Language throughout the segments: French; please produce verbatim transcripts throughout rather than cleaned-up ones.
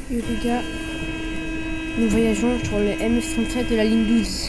Et les gars, nous voyageons sur le M F trente-sept de la ligne douze.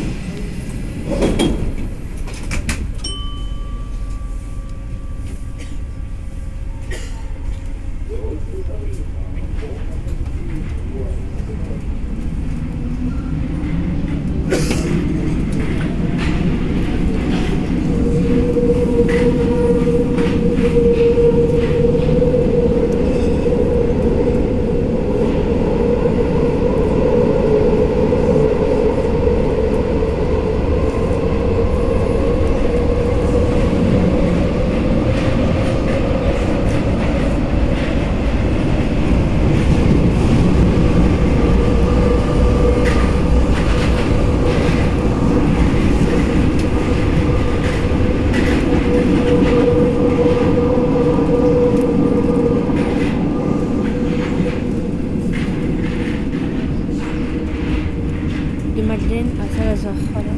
De Madeleine à Saint-Lazare, voilà.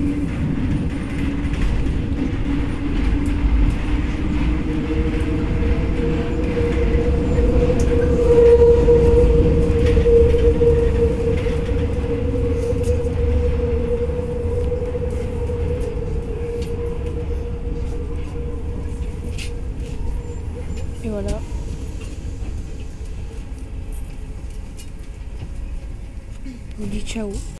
Et voilà. Je vous dis ciao.